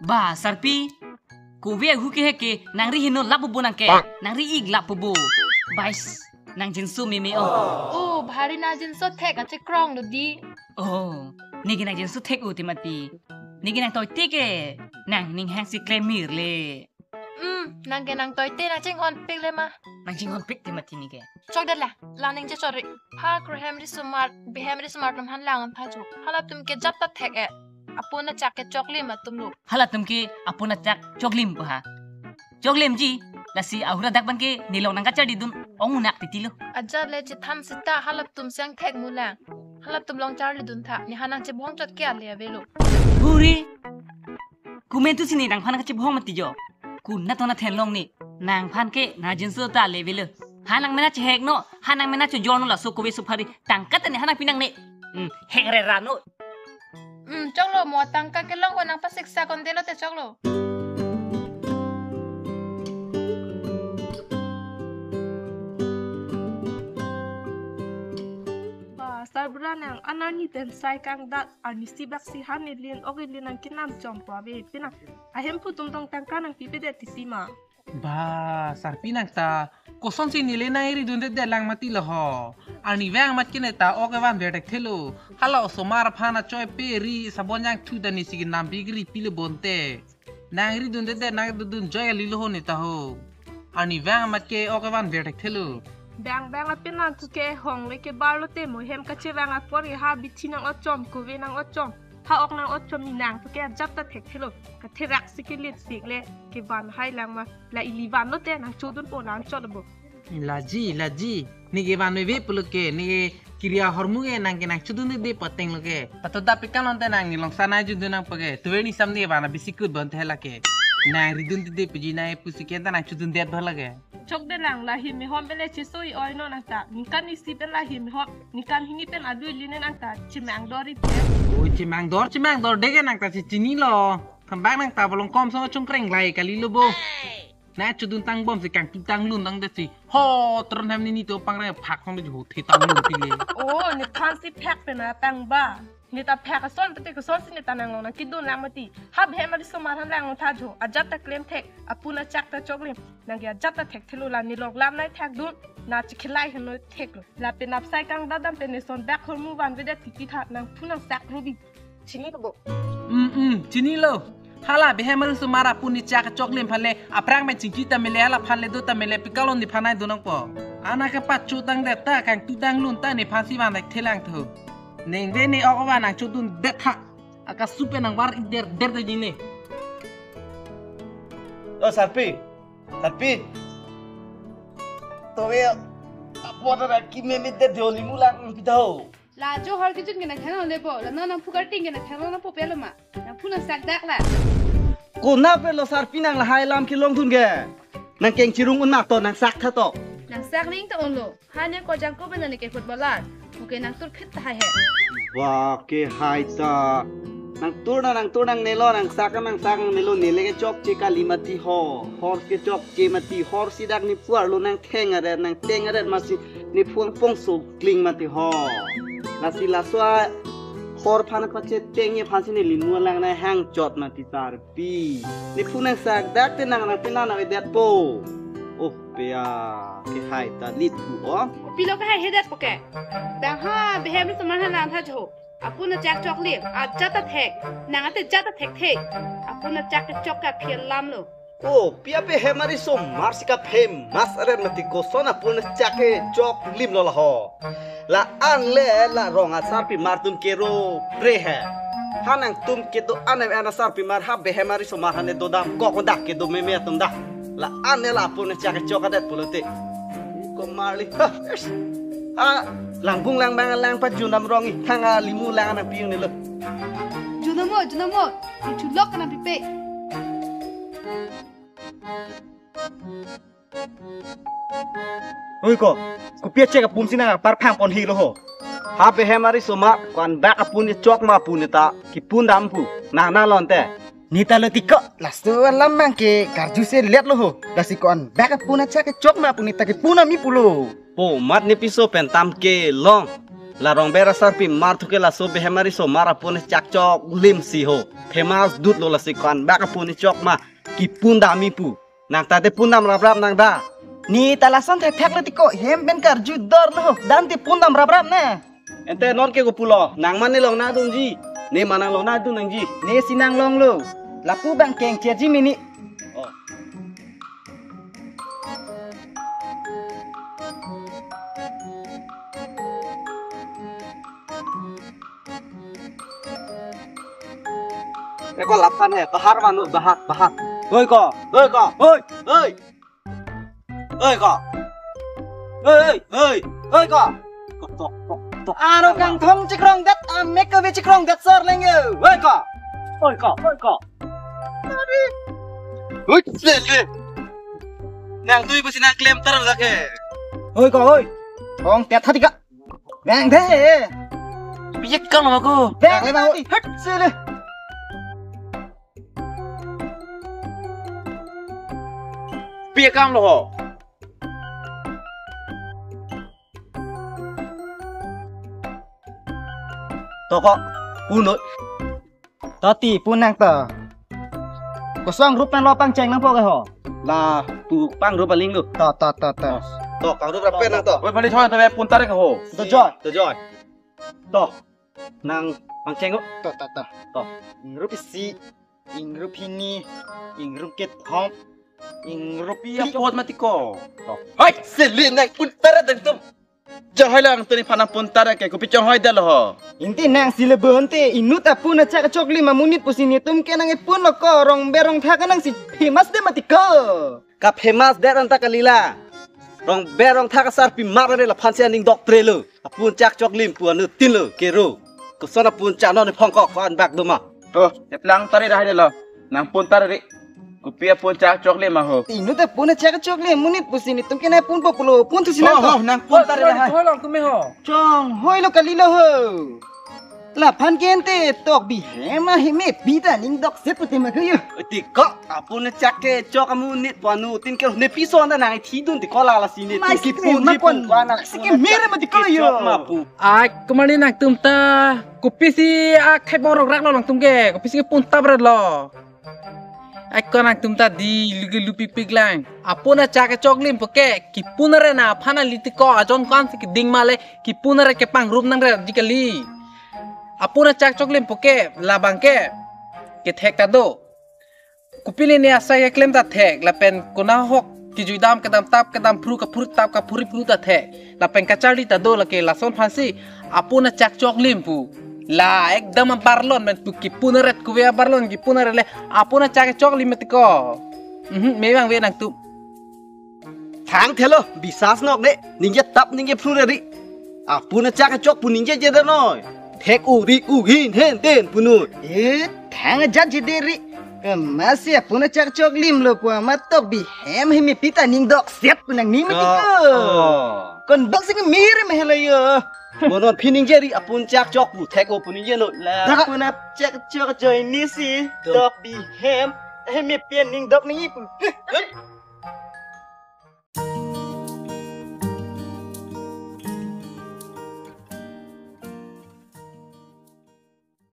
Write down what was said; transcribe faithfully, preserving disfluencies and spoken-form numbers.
Bah, sarpi. Kuwe huke heke nangri hino lapubo nangke. Nangri ig lapubo. Bais, nang jinsu mimi oh. Oh, bhari na jinsu tek ache krong lo di. Oh, nigi nang jinsu tek utimati. Nigi nang toy tike. Nang ning hang si klemir le. Hmm, nang ke nang toy te na ching hon pik le ma. Nang ching hon pik timati nige. Chok dat la, la ning che chori. Ha graham ri smart, beham ri smart lam han lang tha chu. Halap tum ke jap ta tek e. Apuna chak ke chokli ma tum lo. Halat tum ke apuna chak choklim pa. Choklim ji, lasi ahura dak ban ke nilong nang kacha di dun ong unak titilo. Ajar le che tham sita halap tum sang tek mu lang. Halap tum long char le dun tha, ni hanang che bong chot ke ale ave lo. Huri. Kumen tu sini nang phan ka che bong mati jo. Kun na to na then long ni. Nang phan ke na jinsu ta le velo. Hanang mena che hek no, hanang mena che jono la so ko be so phari. Tangkat ni hanang pinang ne. Hmm, hek re ra no. Hmm, chok lo mo tangka ke long ko nang pasiksa kon de lo te chok lo. Sabran yang anani ten sai kang dat anisi baksi hanilin ogilin ang kinam jompa be pina ahem putum tong tangkan ang pipede tisima ba sarpinang ta koson si nile na iri dunde de lang mati loho ani wang mat kine ta oke wan betek thelo hala somar phana choi peri sabonyang thu dani sigi nam bigri pile bonte nang iri dunde de nang dun joy lilo ho neta ho ani wang mat ke oke wan betek thelo bang bang apin ang tuke hong leke barlo te mo hem kache wang apori ha bitinang ochom kuwe nang ochom ha ok nang ochom ni nang tuke jap ta thek thelo ka therak sikilit sikle ke ban hai lang ma la ilivan no te nang chodun po nang chodbo laji laji nige ban me ve puluke nige kriya hormuge nang ke nang chodun de pateng loke patoda pikan onte nang nilong sana judun nang page tuweni samne bana bisikut bonte lake nang ridun de puji na pusike ta nang chodun de bhalage chok de lang la hi mi hom bele chi soi oi no nang ta ni kan ni si pen la hi mi hom ni kan hi ni pen adu linen nang ta chi mang dori te oi chi mang dor chi mang dor de ke nang ta chi chini lo tham bang nang ta bolong kom so chung kreng lai kali lo bo na chudun tang bom si kang tu tang lun tang de si ho tron ham ni ni to pang ra phak khong de ho thi tang lun pi le oh ni kan si phek pe na tang ba ni ta phek ka son pete ka son si ni ta nang na kidun lang mati hab he ma so ma han lang tha jo ajat ta klem thek apuna chak ta choklim nang ya jat ta thek thelu la ni lok lam nai thak dun na chi khilai han no thek la pe nap sai kang da dam pe ni son back hol mu wan ve de ti tha nang phunang sak rubi chini ko bo um um chini lo hala be he ma so mara puni chak choklim phale aprang me chingki ta mele ala phale do ta mele pikalon ni phanai dunang po ana ka pat chu tang de ta kang tu tang lun ta ni phasi wan dak thelang tho neng ve ni ok wan nang chudun de tha aka supe nang war der der de ni Oh sarpi sarpi to ve apora ra ki me me de dholi mulang pidao la jo har ki jun ke na khana le bo la na na phugar ting ke na khana na po pelo ma na phuna sak dak la ko na pe lo sarpi nang la hai lam ki long thun ge nang keng chirung un mak to nang sak tha to nang sak ring to on lo ha ne ko jang ko ben ne ke footballer oke nang tur khit hai he wa ke hai ta nang tur na nang tur nang nelo nang sak nang sak nelo nele ke chok che ka limati ho hor ke chok che mati hor si dak ni puar lo nang theng are nang teng are ma si ni phuang pong so kling mati ho la si la swa hor phan pa che teng ye phan si ni limu lang na hang chot mati tar pi ni phu nang sak dak te nang nang pina na we dat po oh pea ke hai ta lit pu o pilo ka hai he dat poke bang ha behem so man han tha jo apuna chak chok li a jata thek nang ate jata thek thek apuna chak chok ka phial lam lo oh pia pe he mari so marsika phem mas are mati ko sona pun chake chok lim lo la ho la an le la ronga sarpi mar tum kero pre he hanang tum ke do anam ana sarpi mar ha be he mari so mar hane do dam ko ko dak ke do me me tum dak la an le la pun chake chok adet pulote ko marli ah lang bung lang bang lang pa junam rongi thanga limu lang na piung ni lo junamo junamo chu lok na pipe oi ko ku pia che ka pum sina par phang pon hi lo ho ha pe he mari soma kwan ba ka pun chok ma pun ta ki pun dam pu na na lon te ni ta lo ti ko la so lam mang ke karju se let lo ho la si kon ba ka pun cha ke chok ma pun ta ke pun mi pu lo po mat ni piso pen tam ke long la rong bera sarpi mar thuke la so behemari so mar apun chak chok lim si ho famous dut lo la si kan bak apun chok ma ki pun da mi pu nang ta te pun dam rap rap nang da ni talasan thek thek lati ko hem ben kar ju dor lo dan ti pun dam rap rap ne ente non ke go pulo nang man ni long na dung ji ne manang long na dung nang ji ne sinang long lo la pu bang keng che ji mini Eko lapan he, bahar manu, bahar, bahar. Oi ko, oi ko, oi, oi, oi ko, oi, oi, oi ko. Tok, tok, tok. Aro kang thong cikrong dat, make a cikrong dat sor lenge. Oi ko, oi ko, oi ko. Oi, le le. Nang tui pasti nang klaim ter lagi. Oi ko, oi. Thong tet hati ka. Nang thế. Biết con mà cô. Nang le mau. Hất xe le. Bia cam lo ho. To ko pu nội. To ti pu nang tờ. Có sang rúp nang lo pang cheng nang po cái ho. Là pu pang rúp baling lu. To to to to. To kang rúp rapen nang to. Oi bali thoi ta pun tarik ho. To joy, to joy. To nang pang cheng lu. To to to. To. Rup si, ing rup ini, ing rup ket hom. Ing rupiah pot mati ko. Hai, selin nang pun tarik dang tum. Jangan hai lang tu ni panang pun tarik ke ko pi jangan hai dah lo. Inti nang sila berhenti inut apun acak cok lima menit pusini tum ke nang ipun lo ko rong berong thak nang si famous de mati ko. Ka famous de anta kalila. Rong berong thak sar pi mar re la phansia ning dok tre lo. Apun cak cok lim pu anu tin lo ke ro. Ko sona pun cak no ni phong ko fan bak do ma. Oh, tep lang tarik dah hai dah lo. Nang pun tarik. Kupia pun cak coklat mah ho. Inut apun acak cok lima menit pusini tum ke nang pun populo pun tu sila. Oh, nang pun tarik dah hai. Thôi lòng tụi mày hả? Chong, hoi lo kalilo ho. La phan kente tok bi hema heme pita ning dok seputi ma kayo. Ti ko apun cak ke cok amu nit pu anu tin ke ne pi so na nang thi dun ti ko la la si ni Ki pun ma kon sike mere mati ko yo. ma pu. Ai, kemarin nak tum ta. Kopi si akai borok rak lo lang tum ke. Kopi si pun tabret lo. Ai con nak tum ta di lugi lupi pig lang. Apuna chaka choklim poke. Ki punare na phana liti ko ajon kan si ki ding male. Ki punare ke pang rup nang re jikali. Apuna chak choklim poke labang ke. Ki thek ta do. Kupili ni asa ya klem ta thek la pen kuna hok ki juidam ke dam tap ke dam pru ka pru tap ka puri pru ta thek. La pen kachali ta do la ke la son phansi. Apuna chak choklim pu. La ekdam barlon men tu ki punaret ku vea barlon ki punarele apuna chake chokli metiko. Mhm me bang ve nang tu. Thang thelo bisas nok de ninja tap ninja pru re ri. Apun cak cok pu ninja je da noi. Thek u ri u hin hen ten punu. Eh, thang jat jideri. Masih apun acak cok lim lo pu matok bi hem heme pita ning dok set nang ni metiko. Kon bak sing mere mehela yo. Monon pining jadi apun cak cok pu thek o puning je no la. Apun acak cok joy ni si dok bi hem heme pian ning dok ni pu.